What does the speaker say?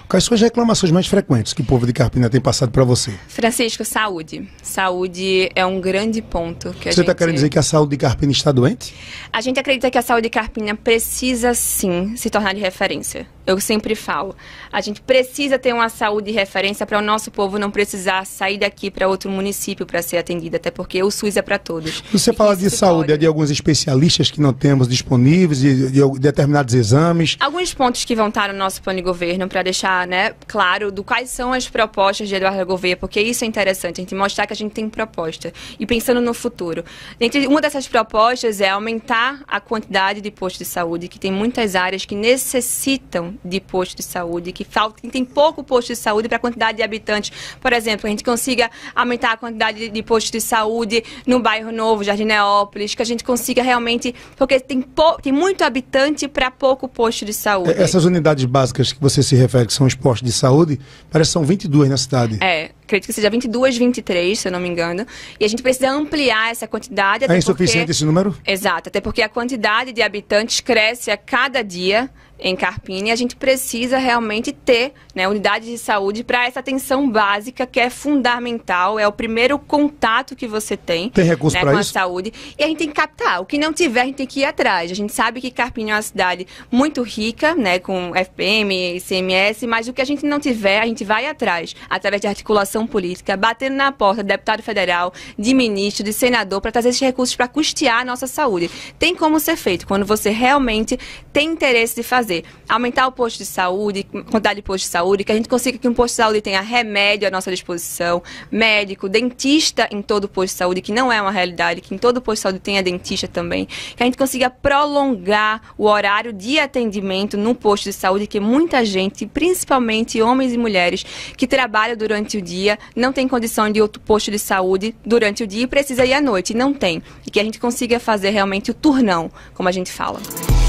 Quais são as reclamações mais frequentes que o povo de Carpina tem passado para você? Francisco, saúde. Saúde é um grande ponto que Você está querendo dizer que a saúde de Carpina está doente? A gente acredita que a saúde de Carpina precisa, sim, se tornar de referência. Eu sempre falo. A gente precisa ter uma saúde de referência para o nosso povo não precisar sair daqui para outro município para ser atendido, até porque o SUS é para todos. Você fala de saúde, é de alguns especialistas que não temos disponíveis, de determinados exames? Alguns pontos que vão estar no nosso plano de governo para deixar, né, claro do quais são as propostas de Eduardo Gouveia, porque isso é interessante, a gente mostrar que a gente tem proposta e pensando no futuro. Uma dessas propostas é aumentar a quantidade de postos de saúde, que tem muitas áreas que necessitam de posto de saúde, que tem pouco posto de saúde para a quantidade de habitantes. Por exemplo, a gente consiga aumentar a quantidade de postos de saúde no bairro Novo, Jardim Neópolis, que a gente consiga realmente, porque tem muito habitante para pouco posto de saúde. Essas unidades básicas que você se refere, que são os postos de saúde, parece que são 22 na cidade. Acredito que seja 22, 23, se eu não me engano. E a gente precisa ampliar essa quantidade. É insuficiente esse número? Exato, até porque a quantidade de habitantes cresce a cada dia em Carpina e a gente precisa realmente ter, né, unidade de saúde para essa atenção básica que é fundamental, é o primeiro contato que você tem, recurso, né, para com isso? a saúde, e a gente tem que captar. O que não tiver, a gente tem que ir atrás. A gente sabe que Carpina é uma cidade muito rica, né, com FPM, ICMS, mas o que a gente não tiver, a gente vai atrás, através de articulação política, batendo na porta de deputado federal, de ministro, de senador, para trazer esses recursos para custear a nossa saúde. Tem como ser feito, quando você realmente tem interesse de fazer. Aumentar o posto de saúde, quantidade de posto de saúde, que a gente consiga que um posto de saúde tenha remédio à nossa disposição, médico, dentista em todo o posto de saúde, que não é uma realidade, que em todo o posto de saúde tenha dentista também, que a gente consiga prolongar o horário de atendimento no posto de saúde, que muita gente, principalmente homens e mulheres, que trabalham durante o dia, não tem condição de outro posto de saúde durante o dia e precisa ir à noite, e não tem. E que a gente consiga fazer realmente o turnão, como a gente fala.